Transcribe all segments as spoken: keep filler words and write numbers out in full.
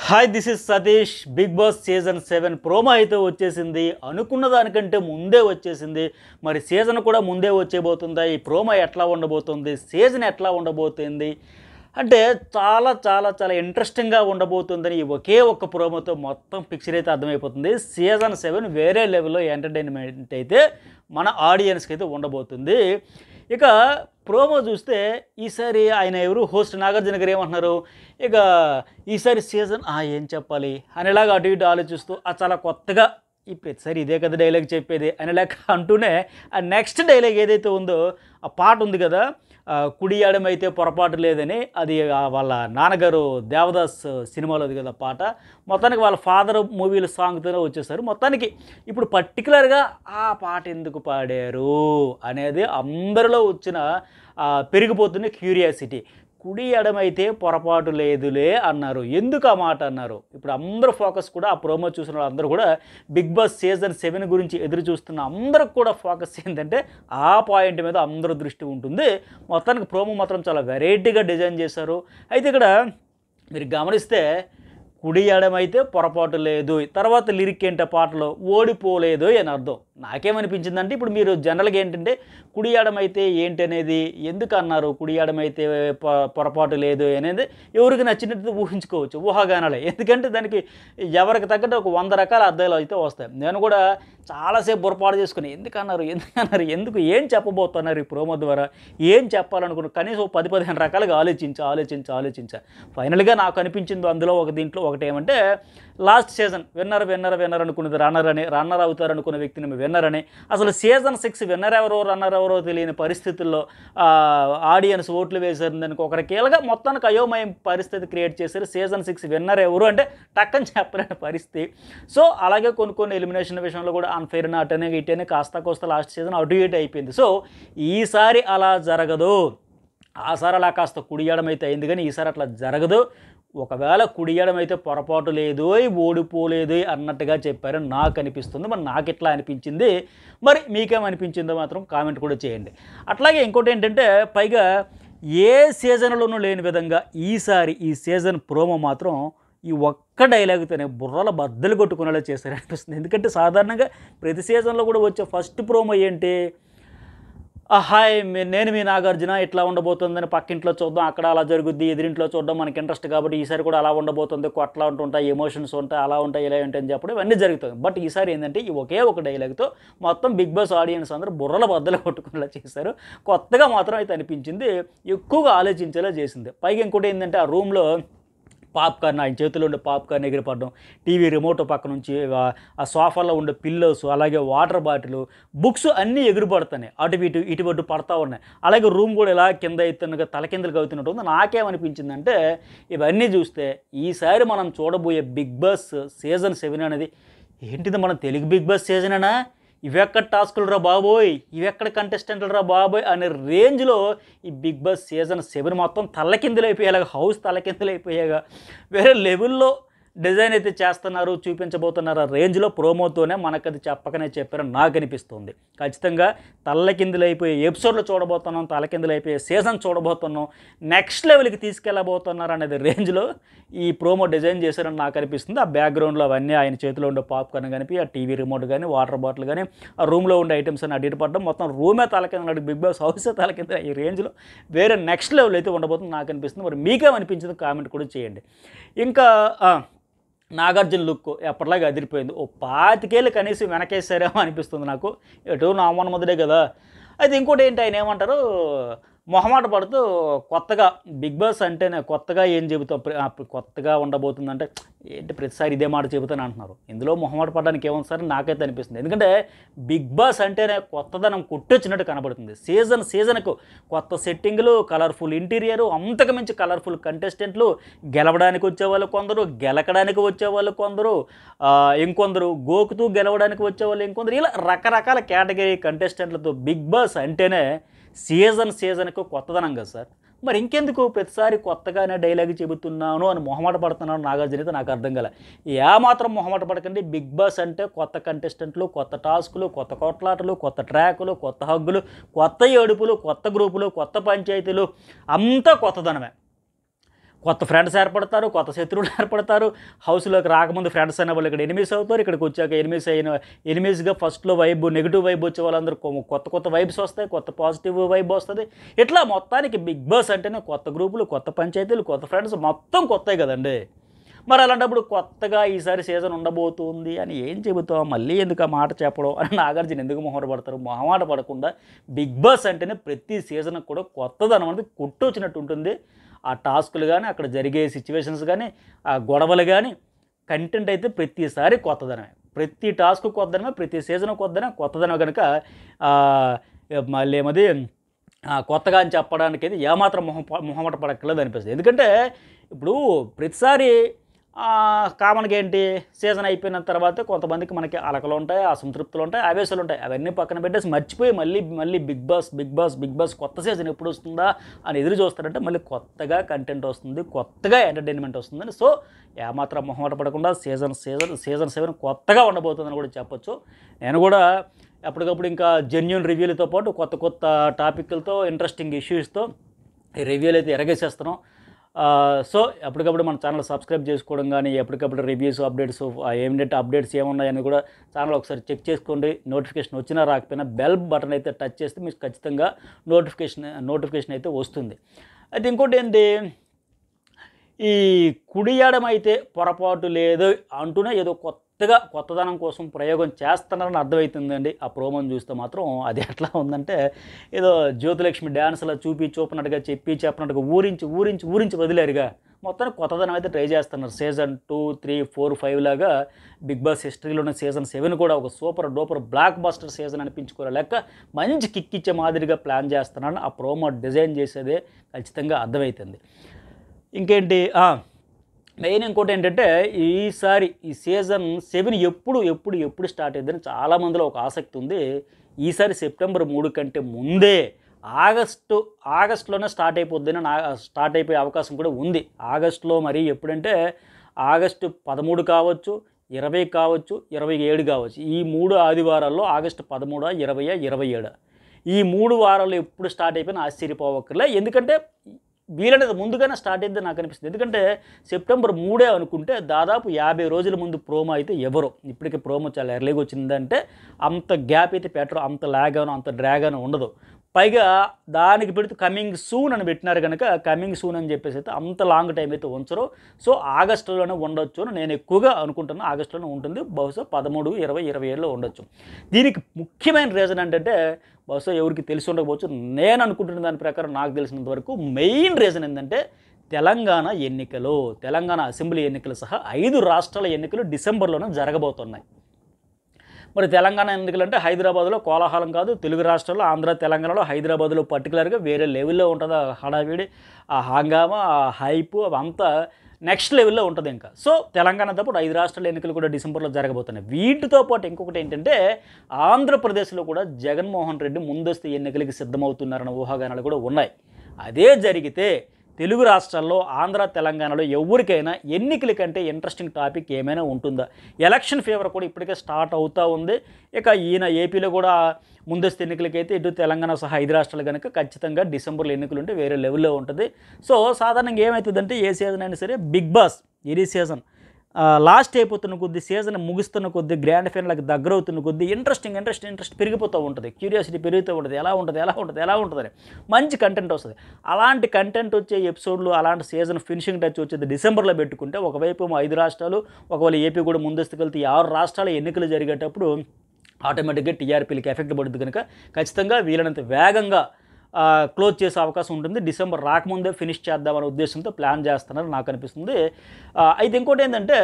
Hi this is Satish. Bigg Boss season seven promo అయితే వచ్చేసింది. అనుకున్న దానికంటే ముందే వచ్చేసింది. మరి సీజన్ కూడా ముందే వచ్చేబోతుందా? ఈ ప్రోమో ఎట్లా ఉండబోతుంది? సీజన్ ఎట్లా ఉండబోతుంది అంటే చాలా చాలా చాలా ఇంట్రెస్టింగ్గా ఉండబోతుందని ఈ ఒకే ఒక్క ప్రోమోతో మొత్తం పిక్చర్ అయితే అర్థమైపోతుంది. సీజన్ సెవెన్ వేరే లెవెల్లో ఎంటర్టైన్మెంట్ అయితే మన ఆడియన్స్కి అయితే ఉండబోతుంది. ఇక ప్రోమో చూస్తే ఈసారి ఆయన ఎవరు హోస్ట్ నాగార్జున గారు ఏమంటున్నారు, ఇక ఈసారి సీజన్ ఏం చెప్పాలి అనేలాగా అటు ఇటు ఆలోచిస్తూ ఆ చాలా కొత్తగా ఈ ప్రతిసారి ఇదే కదా డైలాగ్ చెప్పేది అనేలాగా అంటూనే ఆ నెక్స్ట్ డైలాగ్ ఏదైతే ఉందో ఆ పాట ఉంది కదా, కుడియాడం అయితే పొరపాటు లేదని, అది వాళ్ళ నాన్నగారు దేవదాస్ సినిమాలోది కదా పాట. మొత్తానికి వాళ్ళ ఫాదర్ మూవీల సాంగ్తోనే వచ్చేసారు. మొత్తానికి ఇప్పుడు పర్టికులర్గా ఆ పాట ఎందుకు పాడారు అనేది అందరిలో వచ్చిన పెరిగిపోతున్న క్యూరియాసిటీ. కుడి ఎడమైతే పొరపాటు లేదులే అన్నారు. ఎందుకు ఆ మాట అన్నారు? ఇప్పుడు అందరూ ఫోకస్ కూడా ఆ ప్రోమో చూసిన వాళ్ళందరూ కూడా బిగ్ బాస్ సీజన్ సెవెన్ గురించి ఎదురు చూస్తున్న అందరికి కూడా ఫోకస్ ఏంటంటే ఆ పాయింట్ మీద అందరూ దృష్టి ఉంటుంది. మొత్తానికి ప్రోమో మాత్రం చాలా వెరైటీగా డిజైన్ చేశారు. అయితే ఇక్కడ మీరు గమనిస్తే కుడి ఎడమైతే పొరపాటు లేదు, తర్వాత లిరిక్ ఏంటో పాటలో ఓడిపోలేదు అని అర్థం. నాకేమనిపించిందంటే ఇప్పుడు మీరు జనరల్గా ఏంటంటే కుడి ఎడమైతే ఏంటి అనేది ఎందుకు అన్నారు, కుడి ఎడమైతే పొరపాటు లేదు అనేది ఎవరికి నచ్చినట్టు ఊహించుకోవచ్చు, ఊహాగానాలే. ఎందుకంటే దానికి ఎవరికి తగ్గట్టు ఒక వంద రకాల అర్థాలు అయితే వస్తాయి. నేను కూడా చాలాసేపు పొరపాటు చేసుకుని ఎందుకు అన్నారు ఎందుకు అన్నారు ఎందుకు ఏం చెప్పబోతున్నారు ఈ ప్రోమో ద్వారా, ఏం చెప్పాలనుకున్న కనీసం పది పదిహేను రకాలుగా ఆలోచించి ఆలోచించి ఆలోచించా ఫైనల్గా నాకు అనిపించింది అందులో ఒక దీంట్లో ఒకటి ఏమంటే, last season winner winner winner అనుకున్నది రన్నర్ అని, రన్నర్ అవుతారు అనుకున్న వ్యక్తిని విన్నర్ అని, అసలు సీజన్ సిక్స్ విన్నర్ ఎవరో రన్నర్ ఎవరో తెలియని పరిస్థితుల్లో ఆడియన్స్ ఓట్లు వేశారు దానికి ఒకరికేలాగా మొత్తానికి అయోమయం పరిస్థితి క్రియేట్ చేశారు. సీజన్ సిక్స్ విన్నర్ ఎవరు అంటే టక్కని చెప్పలేని పరిస్థితి. సో అలాగే కొన్ని కొన్ని ఎలిమినేషన్ విషయంలో కూడా అన్ఫెయిర్ అటనే ఇటనే కాస్త కోస్త లాస్ట్ సీజన్ అటు ఇటు అయిపోయింది. సో ఈసారి అలా జరగదు. ఆసారి అలా కాస్త కుడియడం అయితే అయింది కానీ ఈసారి అట్లా జరగదు. ఒకవేళ కుడియడం అయితే పొరపాటు లేదు, ఓడిపోలేదు అన్నట్టుగా చెప్పారు నాకు అనిపిస్తుంది. మరి నాకు ఎట్లా అనిపించింది, మరి మీకేమనిపించిందో మాత్రం కామెంట్ కూడా చేయండి. అట్లాగే ఇంకోటి ఏంటంటే, పైగా ఏ సీజన్లోనూ లేని విధంగా ఈసారి ఈ సీజన్ ప్రోమో మాత్రం ఈ ఒక్క డైలాగ్తోనే బుర్రల బద్దలు కొట్టుకునేలా చేశారు అనిపిస్తుంది. ఎందుకంటే సాధారణంగా ప్రతి సీజన్లో కూడా వచ్చే ఫస్ట్ ప్రోమో ఏంటి, హాయ్ నేను మీ నాగార్జున ఇట్లా ఉండబోతుందని పక్కింట్లో చూద్దాం, అక్కడ అలా జరుగుద్ది, ఎదురింట్లో చూడడం మనకి ఇంట్రెస్ట్ కాబట్టి ఈసారి కూడా అలా ఉండబోతుంది, కొట్లా ఉంటుంటాయి, ఎమోషన్స్ ఉంటాయి, అలా ఉంటాయి ఇలా ఉంటాయని చెప్పడం ఇవన్నీ జరుగుతుంది. బట్ ఈసారి ఏంటంటే ఈ ఒకే ఒక డైలాగ్తో మొత్తం బిగ్ బాస్ ఆడియన్స్ అందరూ బుర్రల బద్దలు కొట్టుకునేలా చేశారు. కొత్తగా మాత్రం అయితే అనిపించింది, ఎక్కువగా ఆలోచించేలా చేసింది. పైగా ఇంకోటి ఏంటంటే ఆ రూమ్లో పాప్కార్న్ ఆయన చేతిలో ఉండే పాప్కార్న్ ఎగిరిపడడం, టీవీ రిమోట్ పక్క నుంచి ఆ సోఫాలో ఉండే పిల్లోస్, అలాగే వాటర్ బాటిల్, బుక్స్ అన్నీ ఎగిరిపడుతున్నాయి, అటు ఇటు ఇటువటు పడతా ఉన్నాయి. అలాగే రూమ్ కూడా ఇలా కింద అవుతున్నగా తలకిందలుగా అవుతున్నట్టు ఉంది. నాకేమనిపించిందంటే ఇవన్నీ చూస్తే ఈసారి మనం చూడబోయే బిగ్ బాస్ సీజన్ సెవెన్ అనేది ఏంటిది, మన తెలుగు బిగ్ బాస్ సీజనేనా, ఇవెక్కడ టాస్కులు రా బాబోయ్, ఇవెక్కడ కంటెస్టెంట్లు రా బాబోయ్ అనే రేంజ్లో ఈ బిగ్ బాస్ సీజన్ సెవెన్ మొత్తం తల్లకిందులు అయిపోయేలాగా, హౌస్ తల్లకిందులు అయిపోయేగా వేరే లెవెల్లో డిజైన్ అయితే చేస్తున్నారు, చూపించబోతున్నారు. ఆ రేంజ్లో ప్రోమోతోనే మనకు అది చెప్పకనే చెప్పారని నాకు అనిపిస్తుంది. ఖచ్చితంగా తల్లకిందులు అయిపోయే ఎపిసోడ్లు చూడబోతున్నాం, తలకిందులు అయిపోయే సీజన్ చూడబోతున్నాం, నెక్స్ట్ లెవెల్కి తీసుకెళ్ళబోతున్నారు అనేది రేంజ్లో ఈ ప్రోమో డిజైన్ చేశారని నాకు అనిపిస్తుంది. ఆ బ్యాక్గ్రౌండ్లో అవన్నీ ఆయన చేతిలో ఉండే పాప్కార్న్ కానీ, ఆ టీవీ రిమోట్ కానీ, వాటర్ బాటిల్ కానీ, ఆ రూమ్లో ఉండే ఐటమ్స్ అని అడిగి పడడం, మొత్తం రూమే తలకింద, బిగ్ బాస్ హౌసే తలకింద, ఈ రేంజ్లో వేరే నెక్స్ట్ లెవెల్ అయితే ఉండబోతుంది నాకు అనిపిస్తుంది. మరి మీకేమనిపించింది కామెంట్ కూడా చేయండి. ఇంకా నాగార్జున లుక్ ఎప్పటిలాగా అదిరిపోయింది. ఓ పాతికేళ్ళు కనీసం వెనకేసారేమో అనిపిస్తుంది నాకు. ఎటు నా మొన్నమొదడే కదా. అయితే ఇంకోటి ఏంటి, ఆయన ఏమంటారు, మొహమాట పడుతూ కొత్తగా బిగ్ బాస్ అంటేనే కొత్తగా ఏం చెబుతాం, కొత్తగా ఉండబోతుందంటే ఏంటి ప్రతిసారి ఇదే మాట చెబుతాను అంటున్నారు. ఇందులో మొహమాట పడడానికి ఏమో సరే నాకైతే అనిపిస్తుంది. ఎందుకంటే బిగ్ బాస్ అంటేనే కొత్తదనం కొట్టొచ్చినట్టు కనబడుతుంది. సీజన్ సీజన్కు కొత్త సెట్టింగ్లు, కలర్ఫుల్ ఇంటీరియరు, అంతకు మించి కలర్ఫుల్ కంటెస్టెంట్లు, గెలవడానికి వచ్చేవాళ్ళు కొందరు, గెలకడానికి వచ్చేవాళ్ళు కొందరు, ఇంకొందరు గోకుతూ గెలవడానికి వచ్చేవాళ్ళు ఇంకొందరు, ఇలా రకరకాల కేటగిరీ కంటెస్టెంట్లతో బిగ్ బాస్ అంటేనే సీజన్ సీజన్కు కొత్తదనం కదా సార్. మరి ఇంకెందుకు ప్రతిసారి కొత్తగానే డైలాగ్ చెబుతున్నాను అని మొహమాట పడుతున్నాను నాగార్జున అయితే నాకు అర్థం కాలే. ఏమాత్రం మొహమాట పడకండి. బిగ్ బాస్ అంటే కొత్త కంటెస్టెంట్లు, కొత్త టాస్కులు, కొత్త కొట్లాటలు, కొత్త ట్రాకులు, కొత్త హగ్గులు, కొత్త ఏడుపులు, కొత్త గ్రూపులు, కొత్త పంచాయతీలు, అంతా కొత్తదనమే. కొత్త ఫ్రెండ్స్ ఏర్పడతారు, కొత్త శత్రువులు ఏర్పడతారు. హౌస్లోకి రాకముందు ఫ్రెండ్స్ అనే వాళ్ళు ఇక్కడ ఎనిమిస్ అవుతారు. ఇక్కడికి వచ్చాక ఎనిమిస్ అయిన ఎనిమిస్గా ఫస్ట్లో వైబ్ నెగిటివ్ వైబ్ వచ్చే వాళ్ళందరూ కొత్త కొత్త వైబ్స్ వస్తాయి, కొత్త పాజిటివ్ వైబ్ వస్తుంది. ఇట్లా మొత్తానికి బిగ్ బాస్ అంటేనే కొత్త గ్రూపులు, కొత్త పంచాయతీలు, కొత్త ఫ్రెండ్స్ మొత్తం కొత్తవి కదండి. మరి అలాంటప్పుడు కొత్తగా ఈసారి సీజన్ ఉండబోతుంది అని ఏం చెబుతాం, మళ్ళీ ఎందుకు ఆ మాట చెప్పడం అని నాగార్జున ఎందుకు మొహమాట పడతారు? మొహమాట పడకుండా బిగ్ బాస్ అంటేనే ప్రతి సీజన్కి కూడా కొత్తదనం అనేది కొట్టొచ్చినట్టు ఉంటుంది. ఆ టాస్కులు కానీ, అక్కడ జరిగే సిచ్యువేషన్స్ కానీ, ఆ గొడవలు కానీ, కంటెంట్ అయితే ప్రతిసారి కొత్తదనమే. ప్రతి టాస్క్ కొత్తదనమే, ప్రతి సీజన్ కొత్తదనం కొత్తదనం కనుక మళ్ళీ ఏమది కొత్తగా అని చెప్పడానికి అయితే ఏమాత్రం మొహం మొహమాట పడక్కర్లేదు అనిపిస్తుంది. ఎందుకంటే ఇప్పుడు ప్రతిసారి కామన్గా ఏంటి, సీజన్ అయిపోయిన తర్వాత కొంతమందికి మనకి అలకలు ఉంటాయి, అసంతృప్తులు ఉంటాయి, ఆవేశాలు ఉంటాయి. అవన్నీ పక్కన పెట్టేసి మర్చిపోయి మళ్ళీ మళ్ళీ Bigg Boss Bigg Boss Bigg Boss కొత్త సీజన్ ఎప్పుడు వస్తుందా అని ఎదురు చూస్తారంటే మళ్ళీ కొత్తగా కంటెంట్ వస్తుంది, కొత్తగా ఎంటర్టైన్మెంట్ వస్తుందని. సో ఏమాత్రం మొహమాట పడకుండా సీజన్ సీజన్ సీజన్ సెవెన్ కొత్తగా ఉండబోతుందని కూడా చెప్పొచ్చు. నేను కూడా అప్పటికప్పుడు ఇంకా జెన్యూన్ రివ్యూలతో పాటు కొత్త కొత్త టాపిక్లతో, ఇంట్రెస్టింగ్ ఇష్యూస్తో ఈ రివ్యూలు అయితే ఎరగేసేస్తున్నాం. సో ఎప్పటికప్పుడు మన ఛానల్ సబ్స్క్రైబ్ చేసుకోవడం కానీ, ఎప్పటికప్పుడు రివ్యూస్, అప్డేట్స్, ఏమిటంటే అప్డేట్స్ ఏమున్నాయని కూడా ఛానల్ ఒకసారి చెక్ చేసుకోండి. నోటిఫికేషన్ వచ్చినా రాకపోయినా బెల్ బటన్ అయితే టచ్ చేస్తే మీకు ఖచ్చితంగా నోటిఫికేషన్ నోటిఫికేషన్ అయితే వస్తుంది. అయితే ఇంకోటి ఏంటి, ఈ కుడియడం అయితే పొరపాటు లేదు అంటూనే ఏదో కొత్తగా కొత్తదనం కోసం ప్రయోగం చేస్తున్నారని అర్థమవుతుందండి ఆ ప్రోమోని చూస్తే మాత్రం. అది ఎట్లా ఉందంటే ఏదో జ్యోతిలక్ష్మి డ్యాన్స్లో చూపి చూపినట్టుగా చెప్పి చెప్పినట్టుగా ఊరించి ఊరించి ఊరించి వదిలేరుగా. మొత్తానికి కొత్తదనం అయితే ట్రై చేస్తున్నారు. Season two three four five లాగా బిగ్ బాస్ హిస్టరీలోనే సీజన్ సెవెన్ కూడా ఒక super duper blockbuster season అనిపించుకోలే లెక్క మంచి కిక్ ఇచ్చే మాదిరిగా ప్లాన్ చేస్తున్నారని ఆ ప్రోమో డిజైన్ చేసేదే ఖచ్చితంగా అర్థమవుతుంది. ఇంకేంటి, మెయిన్ ఇంకోటి ఏంటంటే ఈసారి ఈ సీజన్ సెవెన్ ఎప్పుడు ఎప్పుడు ఎప్పుడు స్టార్ట్ అయ్యిందని చాలామందిలో ఒక ఆసక్తి ఉంది. ఈసారి సెప్టెంబర్ మూడు కంటే ముందే ఆగస్టు ఆగస్టులోనే స్టార్ట్ అయిపోద్దని నా స్టార్ట్ అయిపోయే అవకాశం కూడా ఉంది. ఆగస్టులో మరి ఎప్పుడంటే ఆగస్టు పదమూడు కావచ్చు, ఇరవై కావచ్చు, ఇరవై ఏడు కావచ్చు. ఈ మూడు ఆదివారాల్లో ఆగస్టు పదమూడు, ఇరవై, ఇరవై ఏడు ఈ మూడు వారాలు ఎప్పుడు స్టార్ట్ అయిపోయినా ఆశ్చర్యపోవక్కర్లే. ఎందుకంటే వీలనేది ముందుగానే స్టార్ట్ అయింది నాకు అనిపిస్తుంది. ఎందుకంటే సెప్టెంబర్ మూడే అనుకుంటే దాదాపు యాభై రోజుల ముందు ప్రోమో అయితే ఎవరు, ఇప్పటికే ప్రోమో చాలా ఎర్లీగా వచ్చిందంటే అంత గ్యాప్ అయితే పెట్టరు, అంత లాగాను అంత డ్రాగాను ఉండదు. పైగా దానికి పెడితే కమింగ్ సూన్ అని పెట్టినారు కనుక కమింగ్ సూన్ అని చెప్పేసి అయితే అంత లాంగ్ టైం అయితే ఉంచరు. సో ఆగస్టులోనే ఉండొచ్చు అని నేను ఎక్కువగా అనుకుంటున్నాను. ఆగస్టులోనే ఉంటుంది, బహుశా పదమూడు, ఇరవై, ఇరవై ఏడులో ఉండొచ్చు. దీనికి ముఖ్యమైన రీజన్ ఏంటంటే బహుశా ఎవరికి తెలిసి ఉండకపోవచ్చు, నేను అనుకుంటున్న దాని ప్రకారం నాకు తెలిసినంత వరకు మెయిన్ రీజన్ ఏంటంటే తెలంగాణ ఎన్నికలు, తెలంగాణ అసెంబ్లీ ఎన్నికలు సహా ఐదు రాష్ట్రాల ఎన్నికలు డిసెంబర్లోనే జరగబోతున్నాయి. మరి తెలంగాణ ఎన్నికలు అంటే హైదరాబాద్లో కోలాహలం కాదు, తెలుగు రాష్ట్రాల్లో ఆంధ్ర తెలంగాణలో హైదరాబాద్లో పర్టికులర్గా వేరే లెవెల్లో ఉంటుంది. ఆ హడావిడి, ఆ హంగామా, ఆ హైపు అవంతా నెక్స్ట్ లెవెల్లో ఉంటుంది ఇంకా. సో తెలంగాణతో పాటు ఐదు రాష్ట్రాల ఎన్నికలు కూడా డిసెంబర్లో జరగబోతున్నాయి. వీటితో పాటు ఇంకొకటి ఏంటంటే ఆంధ్రప్రదేశ్లో కూడా జగన్మోహన్ రెడ్డి ముందస్తు ఎన్నికలకి సిద్ధమవుతున్నారన్న ఊహాగానాలు కూడా ఉన్నాయి. అదే జరిగితే తెలుగు రాష్ట్రాల్లో ఆంధ్ర తెలంగాణలో ఎవరికైనా ఎన్నికల కంటే ఇంట్రెస్టింగ్ టాపిక్ ఏమైనా ఉంటుందా? ఎలక్షన్ ఫీవర్ కూడా ఇప్పటికే స్టార్ట్ అవుతూ ఉంది. ఇక ఈయన ఏపీలో కూడా ముందస్తు ఎన్నికలకైతే ఇటు తెలంగాణ సహా ఐదు రాష్ట్రాలు కనుక ఖచ్చితంగా డిసెంబర్లో ఎన్నికలు ఉంటే వేరే లెవెల్లో ఉంటుంది. సో సాధారణంగా ఏమవుతుందంటే ఏ సీజన్ అయినా సరే బిగ్ బాస్ ఇది సీజన్ లాస్ట్ అయిపోతున్న కొద్దీ, సీజన్ ముగుస్తున్న కొద్దీ, గ్రాండ్ ఫైనల్కి దగ్గర అవుతున్న కొద్దీ ఇంట్రెస్టింగ్ ఇంట్రెస్ట్ ఇంట్రెస్ట్ పెరిగిపోతూ ఉంటుంది, క్యూరియాసిటీ పెరుగుతూ ఉంటుంది. ఎలా ఉంటుంది ఎలా ఉంటుంది ఎలా ఉంటుందని మంచి కంటెంట్ వస్తుంది. అలాంటి కంటెంట్ వచ్చే ఎపిసోడ్లు, అలాంటి సీజన్ ఫినిషింగ్ టచ్ వచ్చేది డిసెంబర్లో పెట్టుకుంటే ఒకవైపు ఐదు రాష్ట్రాలు, ఒకవేళ ఏపీ కూడా ముందస్తుకు వెళ్తే ఆరు రాష్ట్రాల ఎన్నికలు జరిగేటప్పుడు ఆటోమేటిక్గా టీఆర్పీలకి ఎఫెక్ట్ పడుతుంది. కనుక ఖచ్చితంగా వీలైనంత వేగంగా క్లోజ్ చేసే అవకాశం ఉంటుంది. డిసెంబర్ రాకముందే ఫినిష్ చేద్దామనే ఉద్దేశంతో ప్లాన్ చేస్తున్నారు నాకు అనిపిస్తుంది. అయితే ఇంకోటి ఏంటంటే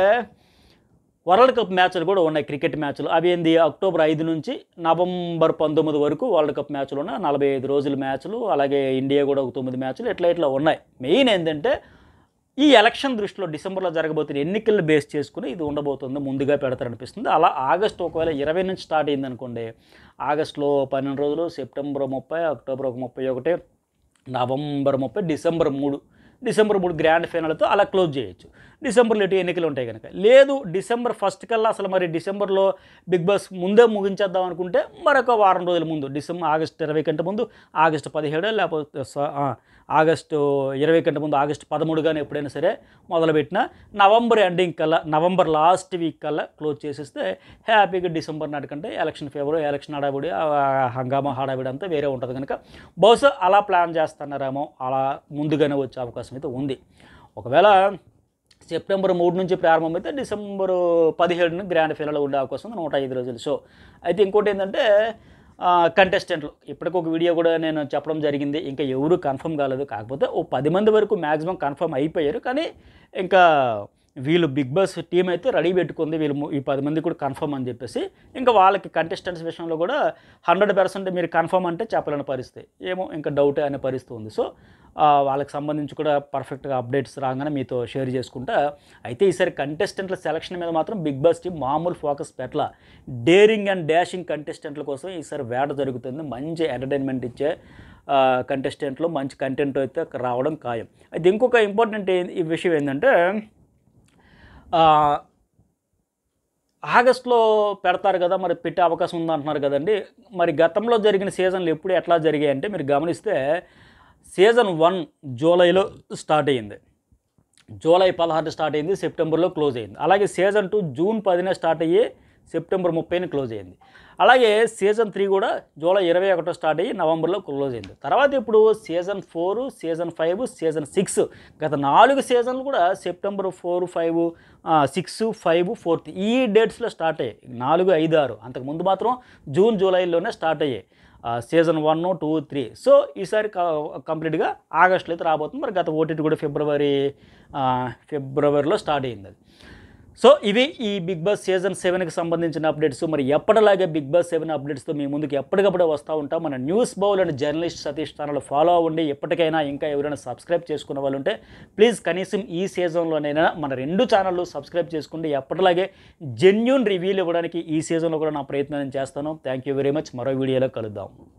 వరల్డ్ కప్ మ్యాచ్లు కూడా ఉన్నాయి, క్రికెట్ మ్యాచ్లు. అవి ఏంది అక్టోబర్ ఐదు నుంచి నవంబర్ పంతొమ్మిది వరకు వరల్డ్ కప్ మ్యాచ్లు ఉన్నాయి. నలభై ఐదు రోజుల మ్యాచ్లు, అలాగే ఇండియా కూడా ఒక తొమ్మిది మ్యాచ్లు ఇట్లా ఇట్లా ఉన్నాయి. మెయిన్ ఏంటంటే ఈ ఎలక్షన్ దృష్టిలో డిసెంబర్లో జరగబోతున్న ఎన్నికలను బేస్ చేసుకుని ఇది ఉండబోతుంది, ముందుగా పెడతారనిపిస్తుంది. అలా ఆగస్టు ఒకవేళ ఇరవై నుంచి స్టార్ట్ అయిందనుకోండి, ఆగస్టులో పన్నెండు రోజులు, సెప్టెంబర్ ముప్పై, అక్టోబర్ ఒక ముప్పై ఒకటి, నవంబర్ ముప్పై, డిసెంబర్ మూడు డిసెంబర్ మూడు గ్రాండ్ ఫైనల్తో అలా క్లోజ్ చేయొచ్చు. డిసెంబర్లో ఎటు ఎన్నికలు ఉంటాయి కనుక. లేదు డిసెంబర్ ఫస్ట్ కల్లా అసలు మరి డిసెంబర్లో బిగ్ బాస్ ముందే ముగించేద్దాం అనుకుంటే మరొక వారం రోజుల ముందు డిసెంబర్ ఆగస్టు ఇరవై కంటే ముందు ఆగస్టు పదిహేడు లేకపోతే ఆగస్టు ఇరవై కంటే ముందు ఆగస్టు పదమూడు కానీ ఎప్పుడైనా సరే మొదలుపెట్టిన నవంబర్ ఎండింగ్ కల్లా నవంబర్ లాస్ట్ వీక్ కల్లా క్లోజ్ చేసేస్తే హ్యాపీగా డిసెంబర్ నాటికంటే ఎలక్షన్ ఫేవర్ ఎలక్షన్ హడావిడి హంగామా హడావిడి అంతా వేరే ఉంటుంది కనుక బహుశా అలా ప్లాన్ చేస్తున్నారేమో, అలా ముందుగానే వచ్చే అవకాశం అయితే ఉంది. ఒకవేళ సెప్టెంబర్ మూడు నుంచి ప్రారంభమైతే డిసెంబరు పదిహేడున గ్రాండ్ ఫినాలే ఉండే అవకాశం ఉంది, నూట ఐదు రోజులు షో. అయితే ఇంకోటి ఏంటంటే కంటెస్టెంట్లు ఇప్పటికి ఒక వీడియో కూడా నేను చెప్పడం జరిగింది, ఇంకా ఎవరు కన్ఫర్మ్ కాలేదు. కాకపోతే ఓ పది మంది వరకు మ్యాక్సిమం కన్ఫర్మ్ అయిపోయారు. కానీ ఇంకా వీళ్ళు బిగ్ బాస్ టీం అయితే రెడీ పెట్టుకుంది, వీళ్ళు ఈ పది మంది కూడా కన్ఫర్మ్ అని చెప్పేసి. ఇంకా వాళ్ళకి కంటెస్టెంట్స్ విషయంలో కూడా హండ్రెడ్ పర్సెంట్ మీరు కన్ఫర్మ్ అంటే చెప్పలేని పరిస్థితి, ఏమో ఇంకా డౌటే అనే పరిస్థితి ఉంది. సో వాళ్ళకి సంబంధించి కూడా పర్ఫెక్ట్గా అప్డేట్స్ రాగానే మీతో షేర్ చేసుకుంటా. అయితే ఈసారి కంటెస్టెంట్ల సెలక్షన్ మీద మాత్రం బిగ్ బాస్ టీం మామూలు ఫోకస్ పెట్టల. డేరింగ్ అండ్ డాషింగ్ కంటెస్టెంట్ల కోసం ఈసారి వేట జరుగుతుంది. మంచి ఎంటర్టైన్మెంట్ ఇచ్చే కంటెస్టెంట్లు మంచి కంటెంట్ అయితే రావడం ఖాయం. అయితే ఇంకొక ఇంపార్టెంట్ ఈ విషయం ఏంటంటే ఆగస్టులో పెడతారు కదా, మరి పెట్టే అవకాశం ఉందంటున్నారు కదండి. మరి గతంలో జరిగిన సీజన్లు ఎప్పుడు ఎట్లా జరిగాయంటే మీరు గమనిస్తే సీజన్ వన్ జూలైలో స్టార్ట్ అయ్యింది, జూలై పదహారు స్టార్ట్ అయింది, సెప్టెంబర్లో క్లోజ్ అయింది. అలాగే సీజన్ టూ జూన్ పదిన స్టార్ట్ అయ్యి సెప్టెంబర్ ముప్పైన క్లోజ్ అయింది. అలాగే సీజన్ త్రీ కూడా జూలై ఇరవై ఒకటో స్టార్ట్ అయ్యి నవంబర్లో క్లోజ్ అయింది. తర్వాత ఇప్పుడు season four season five season six గత నాలుగు సీజన్లు కూడా September four five six five fourth ఈ డేట్స్లో స్టార్ట్ అయ్యాయి. నాలుగు ఐదు ఆరు అంతకుముందు మాత్రం జూన్ జూలైలోనే స్టార్ట్ అయ్యాయి season one two three. So ఈసారి కంప్లీట్గా ఆగస్టులో అయితే రాబోతుంది. మరి గత ఓటీటీ కూడా ఫిబ్రవరి ఫిబ్రవరిలో స్టార్ట్ అయింది అది. సో ఇవి ఈ బిగ్ బాస్ సీజన్ సెవెన్కి సంబంధించిన అప్డేట్స్. మరి ఎప్పటిలాగే బిగ్ బాస్ సెవెన్ అప్డేట్స్తో మీ ముందుకు ఎప్పటికప్పుడు వస్తూ ఉంటాం. మన News Bowl and journalist Satish channel follow అవ్వండి. ఎప్పటికైనా ఇంకా ఎవరైనా సబ్స్క్రైబ్ చేసుకున్న వాళ్ళు ఉంటే ప్లీజ్ కనీసం ఈ సీజన్లోనైనా మన రెండు ఛానళ్ళు సబ్స్క్రైబ్ చేసుకోండి. ఎప్పటిలాగే జెన్యూన్ రివ్యూలు ఇవ్వడానికి ఈ సీజన్లో కూడా నా ప్రయత్నం చేస్తాను. Thank you very much. మరో వీడియోలో కలుద్దాం.